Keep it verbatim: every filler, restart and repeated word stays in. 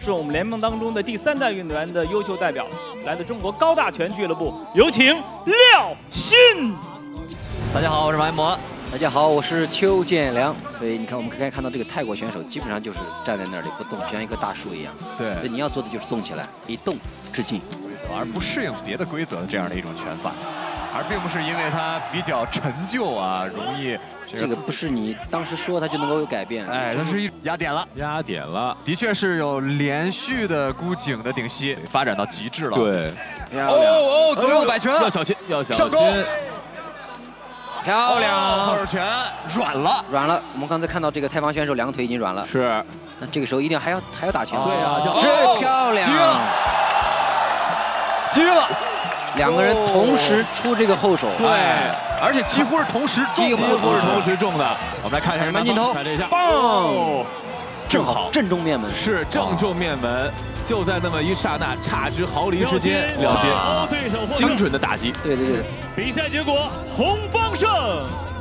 是我们联盟当中的第三代运动员的优秀代表，来自中国高大全俱乐部，有请廖鑫。 大家好，我是马一博。 大家好，我是邱建良。所以你看，我们可以看到这个泰国选手基本上就是站在那里不动，就像一棵大树一样。 对， 所以你要做的就是动起来，一动致敬， 而不适应别的规则的这样的一种拳法，而并不是因为它比较陈旧啊，容易。 这个不是你当时说它就能够有改变。 哎，它是一压点了，压点了，的确是有连续的箍颈的顶膝，发展到极致了。对，哦哦，左右摆拳，要小心，要小心。 漂亮， 后手拳软了， 软了。我们刚才看到这个泰方选手两个腿已经软了。 是。 那这个时候一定还要还要打拳。 对啊， 是漂亮。 击了，击了。 两个人同时出这个后手。 对，而且几乎是同时中，几乎是同时中的。我们来看一下慢镜头，看这一下，棒，正好正中面门。是正中面门。 就在那么一刹那，差之毫厘之间，廖鑫精准的打击。 对对对。 比赛结果，红方胜。